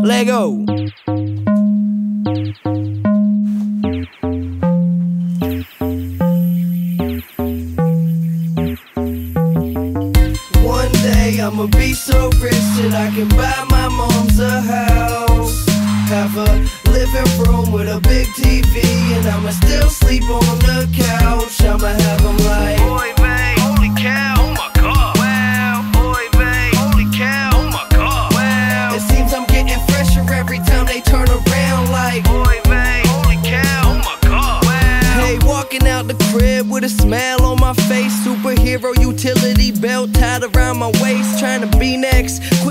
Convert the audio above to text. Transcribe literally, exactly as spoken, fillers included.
Let go. One day I'ma be so rich that I can buy my mom's a house, have a living room with a big T V, and I'ma still sleep on the couch. I'ma have 'em like, boy,